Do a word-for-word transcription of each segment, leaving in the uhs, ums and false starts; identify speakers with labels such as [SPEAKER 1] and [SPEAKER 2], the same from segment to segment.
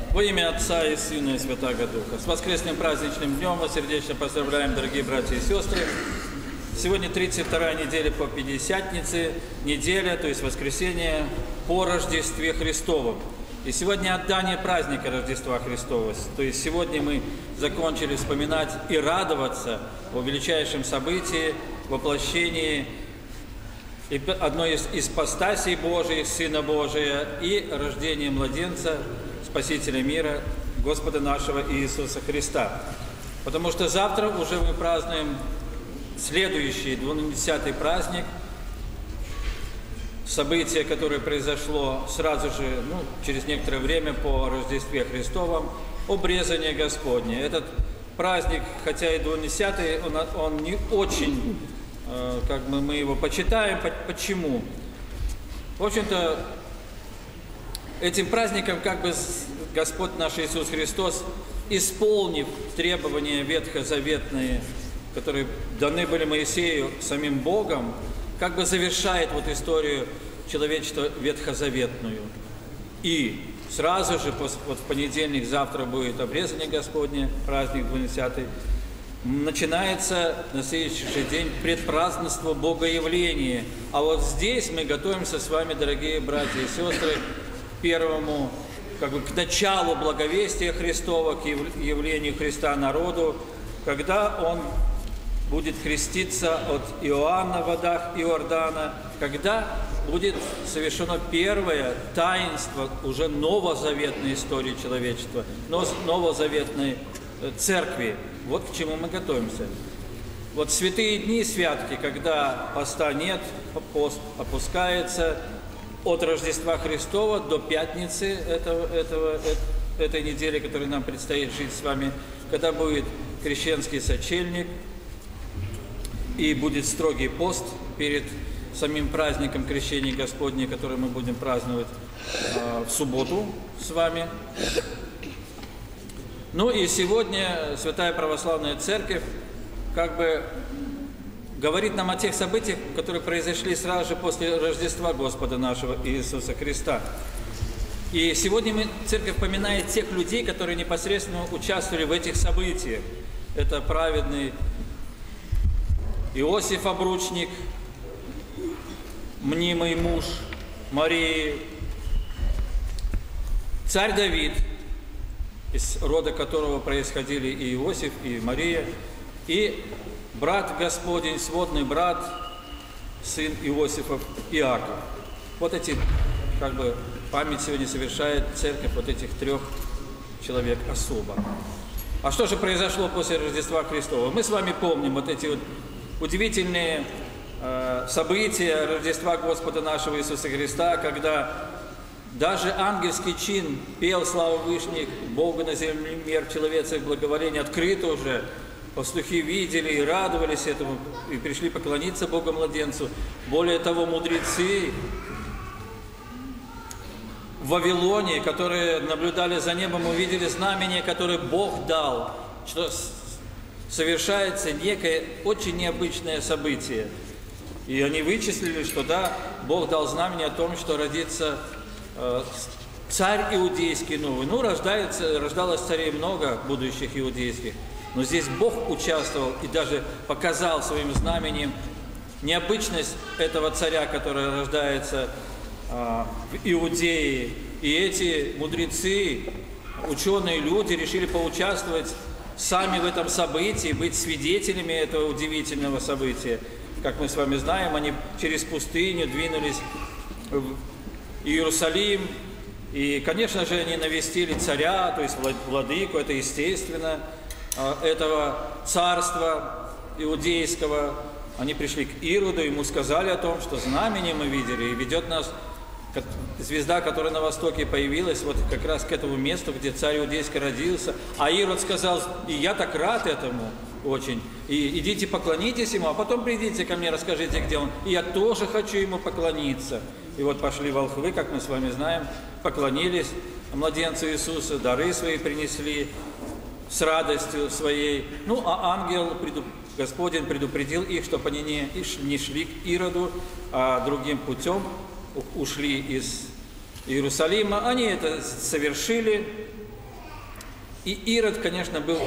[SPEAKER 1] Во имя Отца и Сына и Святаго Духа. С воскресным праздничным днем вас сердечно поздравляем, дорогие братья и сестры. Сегодня тридцать вторая неделя по Пятидесятнице, неделя, то есть воскресенье по Рождестве Христовом. И сегодня отдание праздника Рождества Христова. То есть сегодня мы закончили вспоминать и радоваться о величайшем событии, воплощении одной из ипостасей Божиих, Сына Божия, и рождение младенца, Спасителя мира, Господа нашего Иисуса Христа. Потому что завтра уже мы празднуем следующий, двунадесятый праздник, событие, которое произошло сразу же, ну, через некоторое время по Рождестве Христовом, обрезание Господне. Этот праздник, хотя и двунадесятый, он, он не очень, э, как бы мы его почитаем. Почему? В общем-то, этим праздником как бы Господь наш Иисус Христос, исполнив требования ветхозаветные, которые даны были Моисею самим Богом, как бы завершает вот историю человечества ветхозаветную. И сразу же, вот в понедельник, завтра будет обрезание Господне, праздник двунадесятый, начинается на следующий же день предпразднество Богоявления. А вот здесь мы готовимся с вами, дорогие братья и сестры, к первому, как бы к началу благовестия Христова, к явлению Христа народу, когда Он будет креститься от Иоанна в водах Иордана, когда будет совершено первое таинство уже новозаветной истории человечества, новозаветной церкви. Вот к чему мы готовимся. Вот святые дни, святки, когда поста нет, пост опускается, от Рождества Христова до пятницы этого, этого, этой недели, которой нам предстоит жить с вами, когда будет крещенский сочельник и будет строгий пост перед самим праздником Крещения Господня, который мы будем праздновать э, в субботу с вами. Ну и сегодня Святая Православная Церковь как бы говорит нам о тех событиях, которые произошли сразу же после Рождества Господа нашего Иисуса Христа. И сегодня мы, Церковь поминает тех людей, которые непосредственно участвовали в этих событиях. Это праведный Иосиф Обручник, мнимый муж Марии, царь Давид, из рода которого происходили и Иосиф, и Мария, и брат Господень, сводный брат, сын Иосифов, Иаков. Вот эти, как бы, память сегодня совершает Церковь вот этих трех человек особо. А что же произошло после Рождества Христова? Мы с вами помним вот эти вот удивительные э, события Рождества Господа нашего Иисуса Христа, когда даже ангельский чин пел славу Вышних, Богу на земле мир, человецев благоволение, открыто уже. Пастухи видели и радовались этому, и пришли поклониться Богу-младенцу. Более того, мудрецы в Вавилоне, которые наблюдали за небом, увидели знамение, которое Бог дал, что совершается некое очень необычное событие. И они вычислили, что да, Бог дал знамение о том, что родится э, царь иудейский новый. Ну, рождается, рождалось царей много, будущих иудейских. Но здесь Бог участвовал и даже показал своим знамением необычность этого царя, который рождается а, в Иудее. И эти мудрецы, ученые люди решили поучаствовать сами в этом событии, быть свидетелями этого удивительного события. Как мы с вами знаем, они через пустыню двинулись в Иерусалим. И, конечно же, они навестили царя, то есть владыку, это естественно, этого царства иудейского. Они пришли к Ироду, ему сказали о том, что знамение мы видели, и ведет нас звезда, которая на востоке появилась, вот как раз к этому месту, где царь иудейский родился. А Ирод сказал: и я так рад этому очень, и идите поклонитесь ему, а потом придите ко мне, расскажите, где он, и я тоже хочу ему поклониться. И вот пошли волхвы, как мы с вами знаем, поклонились младенцу Иисусу, дары свои принесли с радостью своей. Ну, а ангел, предуп... Господень предупредил их, чтобы они не, не шли к Ироду, а другим путем ушли из Иерусалима. Они это совершили, И Ирод, конечно, был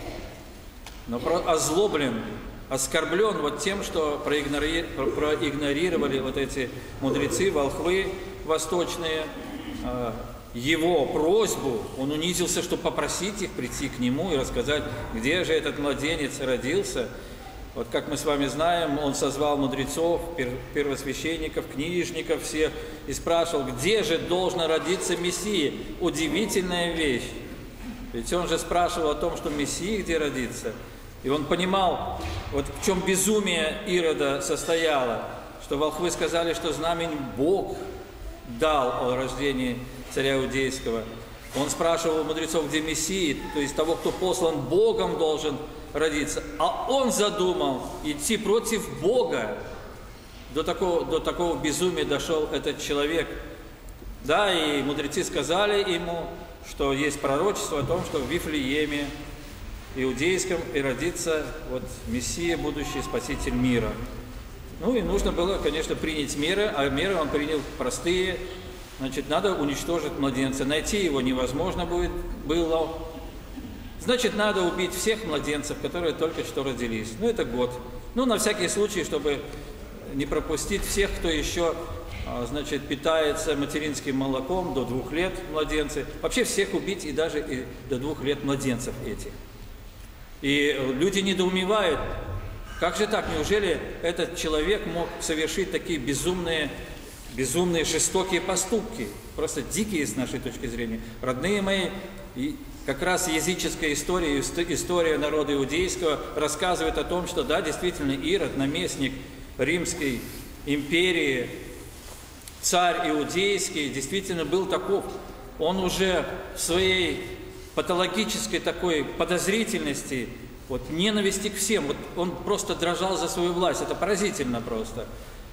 [SPEAKER 1] озлоблен, оскорблен вот тем, что проигнорировали вот эти мудрецы, волхвы восточные, его просьбу. Он унизился, чтобы попросить их прийти к нему и рассказать, где же этот младенец родился. Вот как мы с вами знаем, он созвал мудрецов, первосвященников, книжников всех и спрашивал, где же должен родиться Мессия. Удивительная вещь. Ведь он же спрашивал о том, что Мессия где родится. И он понимал, вот в чем безумие Ирода состояло, что волхвы сказали, что знамень Бог дал о рождении царя Иудейского. Он спрашивал у мудрецов, где Мессия, то есть того, кто послан Богом, должен родиться. А он задумал идти против Бога. До такого, до такого безумия дошел этот человек. Да, и мудрецы сказали ему, что есть пророчество о том, что в Вифлееме иудейском и родится вот Мессия, будущий Спаситель мира. Ну и нужно было, конечно, принять меры, а меры он принял простые. Значит, надо уничтожить младенца. Найти его невозможно будет, было. Значит, надо убить всех младенцев, которые только что родились. Ну, это год. Ну, на всякий случай, чтобы не пропустить всех, кто еще, значит, питается материнским молоком до двух лет младенцы. Вообще всех убить и даже и до двух лет младенцев этих. И люди недоумевают, как же так, неужели этот человек мог совершить такие безумные, безумные, жестокие поступки, просто дикие с нашей точки зрения. Родные мои, и как раз языческая история, история народа иудейского рассказывает о том, что да, действительно, Ирод, наместник Римской империи, царь иудейский, действительно был таков. Он уже в своей патологической такой подозрительности, вот, ненависти к всем, вот он просто дрожал за свою власть, это поразительно просто.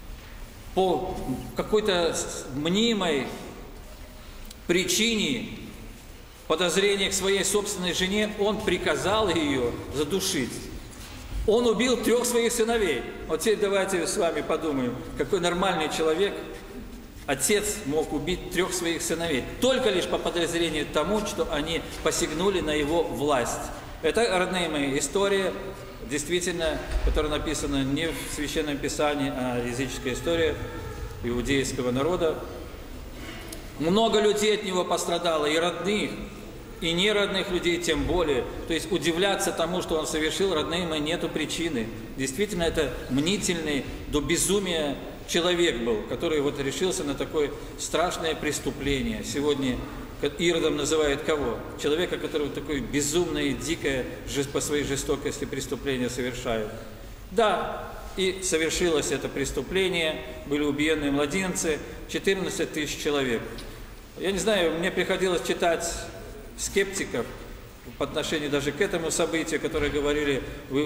[SPEAKER 1] По какой-то мнимой причине подозрения к своей собственной жене, он приказал ее задушить. Он убил трех своих сыновей. Вот теперь давайте с вами подумаем, какой нормальный человек, отец мог убить трех своих сыновей, только лишь по подозрению тому, что они посягнули на его власть. Это, родные мои, история, действительно, которая написана не в Священном Писании, а языческая история иудейского народа. Много людей от него пострадало, и родных, и неродных людей тем более. То есть удивляться тому, что он совершил, родные мои, нету причины. Действительно, это мнительный до безумия человек был, который вот решился на такое страшное преступление. Сегодня Иродом называют кого? Человека, который вот такое безумное и дикое по своей жестокости преступление совершает. Да, и совершилось это преступление, были убиены младенцы, четырнадцать тысяч человек. Я не знаю, мне приходилось читать скептиков по отношению даже к этому событию, которые говорили,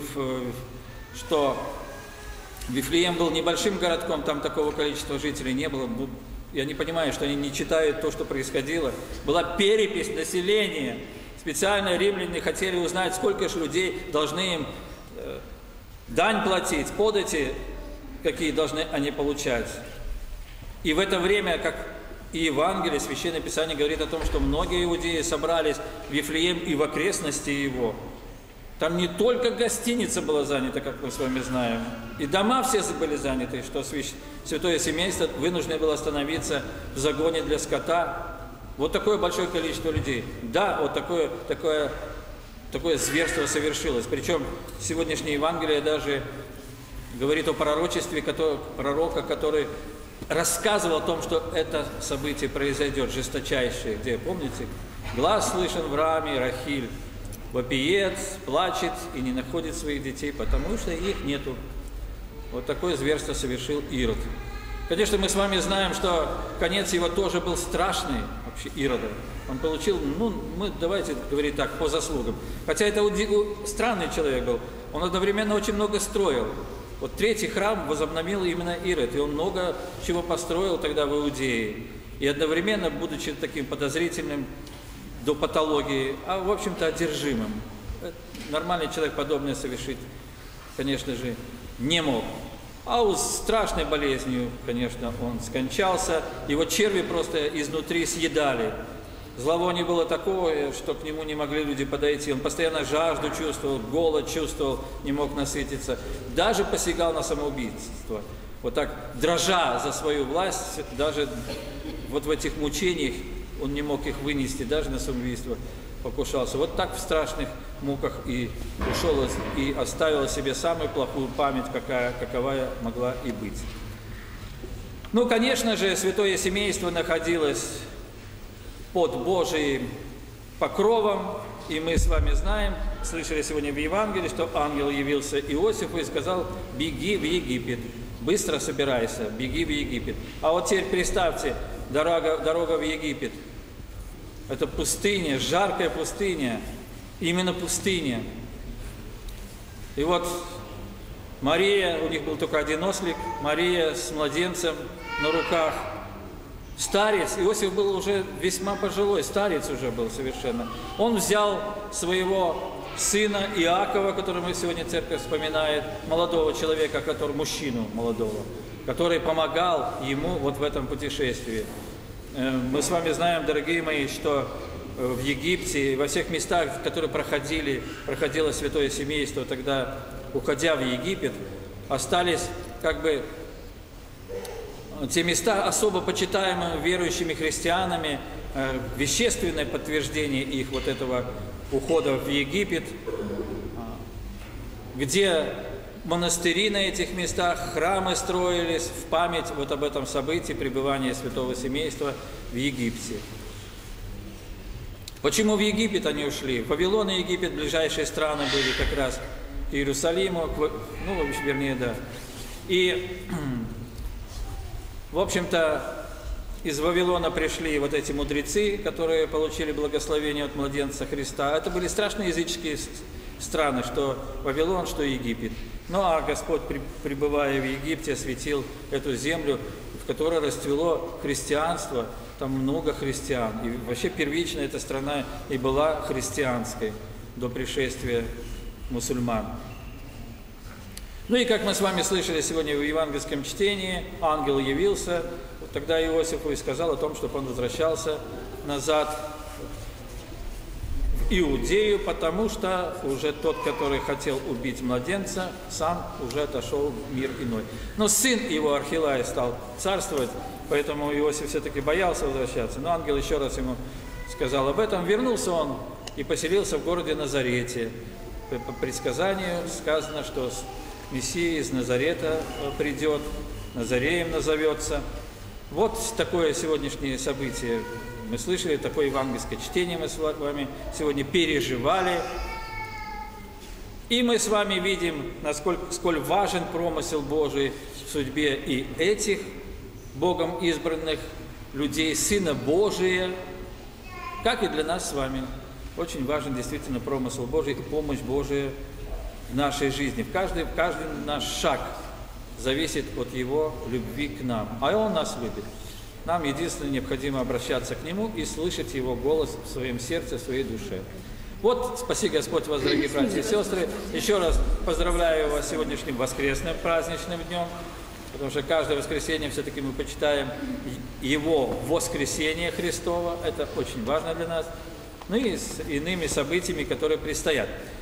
[SPEAKER 1] что Вифлеем был небольшим городком, там такого количества жителей не было. Я не понимаю, что они не читают то, что происходило. Была перепись населения. Специально римляне хотели узнать, сколько же людей должны им э, дань платить, подати, какие должны они получать. И в это время, как и Евангелие, Священное Писание говорит о том, что многие иудеи собрались в Вифлеем и в окрестности его. Там не только гостиница была занята, как мы с вами знаем, и дома все были заняты, что святое семейство вынуждено было остановиться в загоне для скота. Вот такое большое количество людей. Да, вот такое, такое, такое зверство совершилось. Причем сегодняшнее Евангелие даже говорит о пророчестве который, пророка, который рассказывал о том, что это событие произойдет, жесточайшее. Где, помните? Глаз слышен в раме, Рахиль вопиет, плачет и не находит своих детей, потому что их нету. Вот такое зверство совершил Ирод. Конечно, мы с вами знаем, что конец его тоже был страшный, вообще Ирода. Он получил, ну, мы давайте говорить так, по заслугам. Хотя это странный человек был. Он одновременно очень много строил. Вот третий храм возобновил именно Ирод, и он много чего построил тогда в Иудее. И одновременно, будучи таким подозрительным, до патологии, а в общем-то одержимым. Нормальный человек подобное совершить, конечно же, не мог. А у страшной болезнью, конечно, он скончался, его черви просто изнутри съедали. Зловоние было такое, что к нему не могли люди подойти. Он постоянно жажду чувствовал, голод чувствовал, не мог насытиться. Даже посягал на самоубийство. Вот так, дрожа за свою власть, даже вот в этих мучениях он не мог их вынести, даже на самоубийство покушался. Вот так в страшных муках и ушел, и оставил себе самую плохую память, какая, каковая могла и быть. Ну, конечно же, святое семейство находилось под Божиим покровом, и мы с вами знаем, слышали сегодня в Евангелии, что ангел явился Иосифу и сказал: беги в Египет, быстро собирайся, беги в Египет. А вот теперь представьте, дорога, дорога в Египет, это пустыня, жаркая пустыня, именно пустыня. И вот Мария, у них был только один ослик, Мария с младенцем на руках, старец, Иосиф был уже весьма пожилой, старец уже был совершенно. Он взял своего сына Иакова, которого мы сегодня церковь вспоминает, молодого человека, который, мужчину молодого, который помогал ему вот в этом путешествии. Мы с вами знаем, дорогие мои, что в Египте, во всех местах, которые проходили, проходило святое семейство, тогда, уходя в Египет, остались как бы те места особо почитаемыми верующими христианами, вещественное подтверждение их вот этого ухода в Египет, где монастыри на этих местах, храмы строились в память вот об этом событии пребывания святого семейства в Египте. Почему в Египет они ушли? Вавилон и Египет, ближайшие страны были как раз к Иерусалиму, к, ну, вернее, да. И, в общем-то, из Вавилона пришли вот эти мудрецы, которые получили благословение от младенца Христа. Это были страшные языческие страны, что Вавилон, что Египет. Ну а Господь, пребывая в Египте, осветил эту землю, в которой расцвело христианство. Там много христиан. И вообще первично эта страна и была христианской до пришествия мусульман. Ну и как мы с вами слышали сегодня в евангельском чтении, ангел явился вот тогда Иосифу и сказал о том, чтобы он возвращался назад в Иудею, потому что уже тот, который хотел убить младенца, сам уже отошел в мир иной. Но сын его, Архилай, стал царствовать, поэтому Иосиф все-таки боялся возвращаться. Но ангел еще раз ему сказал об этом. Вернулся он и поселился в городе Назарете. По предсказанию сказано, что Мессия из Назарета придет, Назареем назовется. Вот такое сегодняское событие. Мы слышали, такое евангельское чтение мы с вами сегодня переживали. И мы с вами видим, насколько сколь важен промысел Божий в судьбе и этих Богом избранных людей, Сына Божия, как и для нас с вами. Очень важен действительно промысел Божий и помощь Божия в нашей жизни. В каждый, в каждый наш шаг зависит от Его любви к нам. А Он нас любит. Нам единственное необходимо обращаться к Нему и слышать Его голос в своем сердце, в своей душе. Вот, спаси Господь вас, дорогие братья и сестры. Еще раз поздравляю вас с сегодняшним воскресным праздничным днем, потому что каждое воскресенье все-таки мы почитаем Его воскресение Христово. Это очень важно для нас. Ну и с иными событиями, которые предстоят.